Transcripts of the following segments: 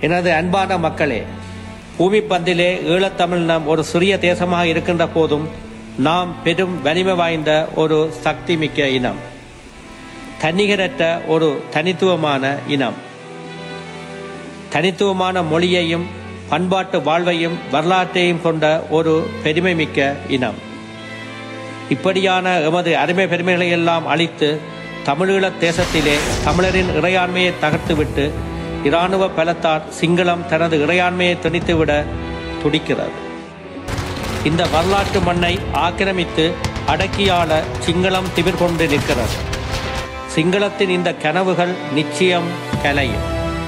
எனது அன்பான மக்களே, பூமி பந்திலே ஈழத்தமிழினம் ஒரு சிறிய தேசமாக இருக்கின்ற போதும் நாம் பெரும் வலிமை வாய்ந்த ஒரு சக்தி மிக்க இனம், தன்னிகரற்ற ஒரு தனித்துவமான இனம், தனித்துவமான மொழியையும் பண்பாட்டு வாழ்வையும் வரலாற்றையும் கொண்ட ஒரு பெருமை மிக்க இனம். இப்படியான எமது அருமை பெருமைகளை எல்லாம் அழித்து தமிழீழ தேசத்திலே தமிழரின் இறையாண்மையை தகர்த்துவிட்டு இராணுவ பலத்தால் சிங்களம் தனது இறையாண்மையை திணித்துவிட துடிக்கிறது. இந்த வரலாற்று மண்ணை ஆக்கிரமித்து அடக்கியாள சிங்களம் திமிர் கொண்டு நிற்கிறது. சிங்களத்தின் இந்த கனவுகள் நிச்சயம் கலையும்.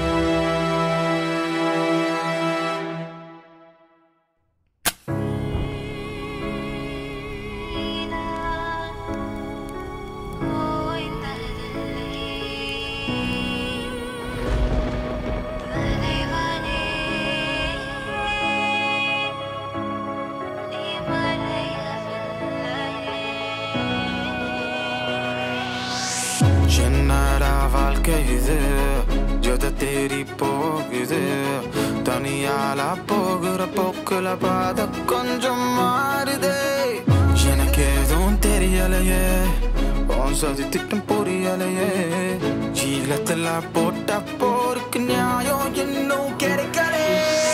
என்னடா வாழ்க்கை இது, ஜொத தேடி போகுது, தனியாலா போகிற போக்குல பாத கொஞ்சம் மாறுதே. எனக்கு எதுவும் தெரியலையே, உன் சதி திட்டம் புரியலையே. ஜீலத்துல போட்ட போருக்கு நியாயம் இன்னும் கிடைக்கலே.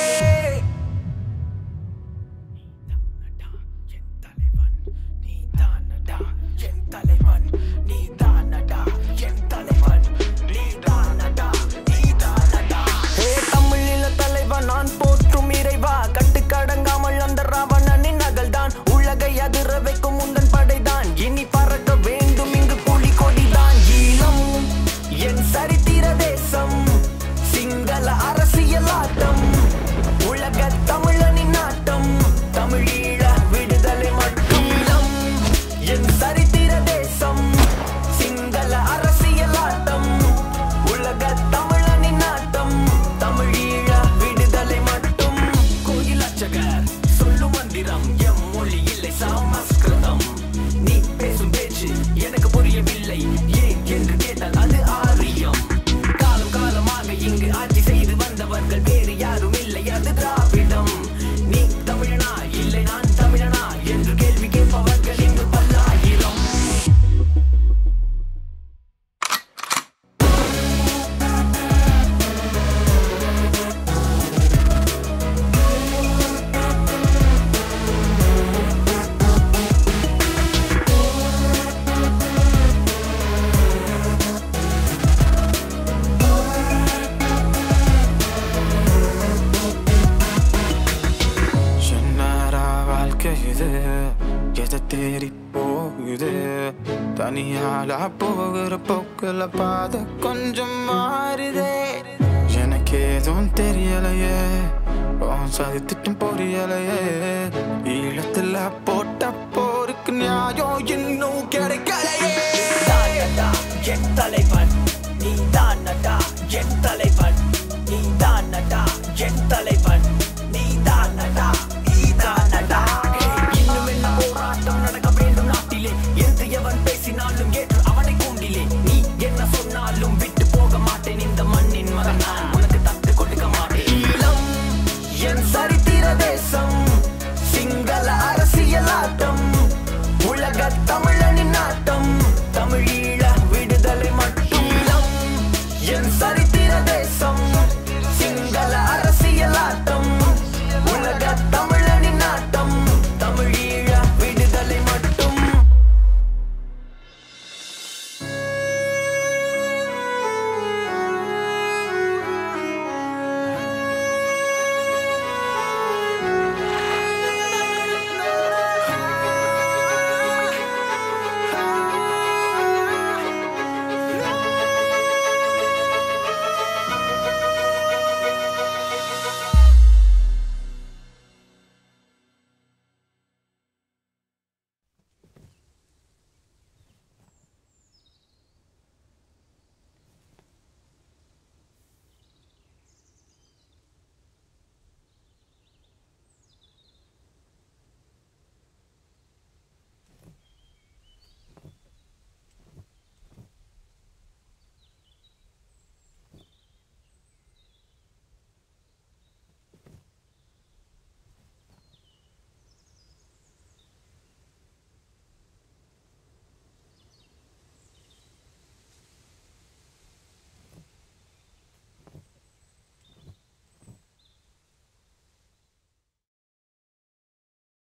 நான் போற்றும் இறைவா, கட்டுக்கடங்காமல் அந்த ராவணனின் நகல்தான் உலகை அதிர வைக்கும் உந்தன் படைதான். இனி பறக்க வேண்டும் இங்கு புலி கொடிதான். ஈழம் என் சரித்திர தேசம், சிங்கள அரசியல் ஆட்டம், உலக தமிழனின் நாட்டம், தமிழீழ விடுதலை மட்டும். ஈழம் என் சரித்திர தேசம், சிங்கள அரசியல் ஆட்டம், உலக தமிழனின் நாட்டம், தமிழீழ சொல்லும் மந்திரம் எம் மொழி இல்லை சமஸ்கிருதம். நீ பேசும் பேச்சு எனக்கு புரியவில்லை, ஏன் என்று கேட்டால் அது ஆரியம். காலம் காலமாக இங்கு ஆட்சி செய்து வந்தவர்கள் வேறு யாரும் இல்லை, அது திராவிடம். நீ தமிழனா இல்லை நான் தமிழனா என்று கேள்வி கேட்பவர்கள் இங்கு பல்லாயிரம். எதை தேடி போகுது, தனியாலா போகிற போக்குல பாத கொஞ்சம் மாறுதே. எனக்கு எதுவும் தெரியலையே, உன் சதி திட்டம் புரியலையே. ஈழத்துல போட்ட